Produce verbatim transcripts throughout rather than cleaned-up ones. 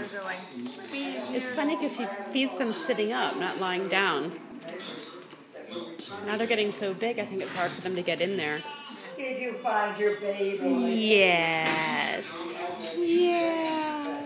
they're like, It's funny because she feeds them sitting up, not lying down. Now they're getting so big, I think it's hard for them to get in there. Did you find your baby? Yes. Yes.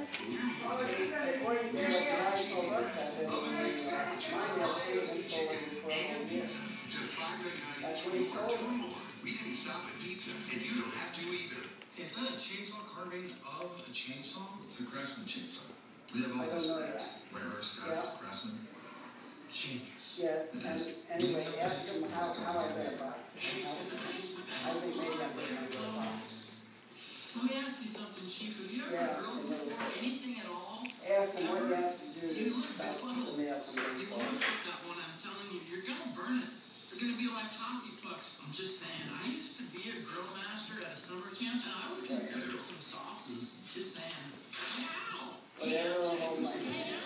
We didn't stop at pizza, and you don't have to either. Is that a chainsaw carving of a chainsaw? It's a Craftsman chainsaw. We have all this brands. Weber, Scott's, Craftsman. Genius. Yes, and anyway, ask them how, how I got a box. I think maybe I'm going to get a box. Let me ask you something, Chief. Have you ever Yeah, heard before anything at all? ask them what you have to do You to look stop the befuddled. mail from You being look sold. at that one, I'm telling you, you're gonna burn it. They're gonna be like hockey pucks. I'm just saying. I used to be a grill master at a summer camp, and I would consider some sauces. Just saying. Wow! Whatever, oh my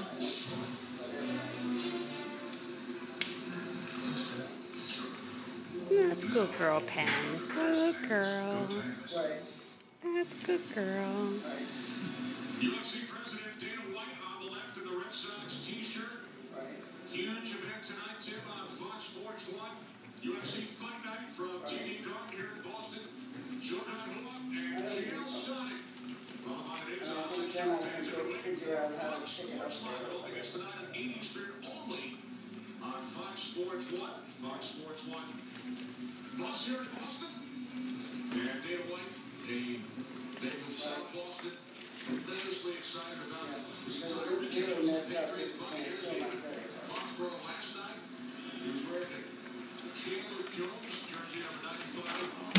That's good girl, Pen. Good girl. Right. That's good girl. U F C President Dana White on the left in the Red Sox t-shirt. Right. Huge event tonight, Tim, on Fox Sports one. U F C Fight Night from T D Garden here in Boston. Shogun Rua and G L Sonic. Followed by the news outlet show fans are waiting for Fox Sports Live. It all begins tonight at eight Eastern only on Fox Sports one. Fox Sports one. Bus here in Boston. And Dana White, a native of South Boston, tremendously excited about this entire weekend. It was the Patriots Buccaneers game in Foxborough last night. He was wearing a Chandler Jones jersey number ninety-five.